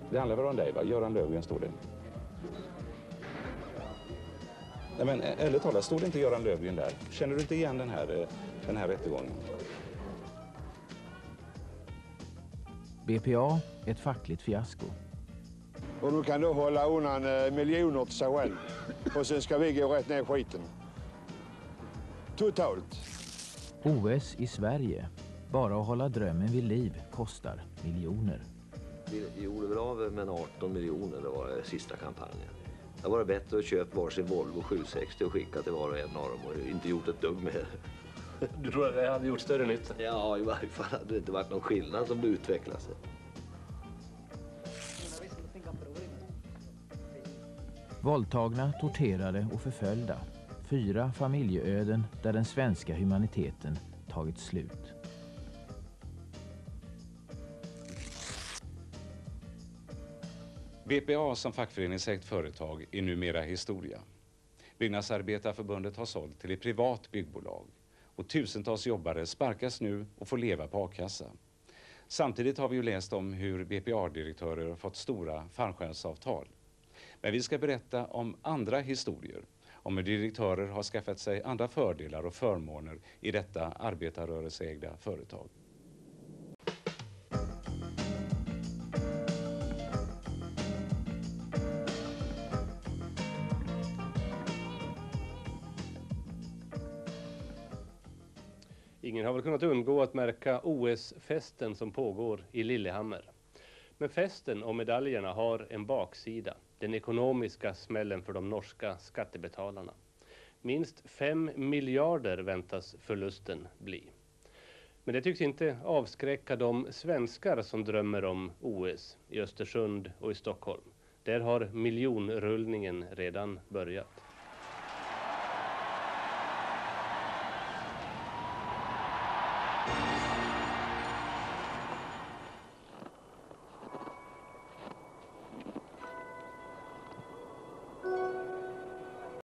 Det handlar väl om dig, va? Göran Löfgren står det. Nej, men ärligt talat, stod inte Göran Löfgren där? Känner du inte igen den här rättegången? BPA, ett fackligt fiasko. Och du kan då hålla undan miljoner till sig själv. Och sen ska vi gå rätt ner i skiten. Totalt. OS i Sverige. Bara att hålla drömmen vid liv kostar miljoner. Vi gjorde väl av med 18 miljoner, det var sista kampanjen. Det var bättre att köpa varsin Volvo 760 och skicka till var och en av dem och inte gjort ett dugg med det. Du tror att det hade gjort större nytta? Ja, i varje fall hade det inte varit någon skillnad som det utvecklade sig. Våldtagna, torterade och förföljda. 4 familjeöden där den svenska humaniteten tagit slut. BPA som fackföreningsägt företag är numera historia. Byggnadsarbetarförbundet har sålt till ett privat byggbolag och tusentals jobbare sparkas nu och får leva på a-kassa. Samtidigt har vi ju läst om hur BPA-direktörer har fått stora fallskärmsavtal. Men vi ska berätta om andra historier, om hur direktörer har skaffat sig andra fördelar och förmåner i detta arbetarrörelseägda företag. Ingen har väl kunnat undgå att märka OS-festen som pågår i Lillehammer. Men festen och medaljerna har en baksida, den ekonomiska smällen för de norska skattebetalarna. Minst 5 miljarder väntas förlusten bli. Men det tycks inte avskräcka de svenskar som drömmer om OS i Östersund och i Stockholm. Där har miljonrullningen redan börjat.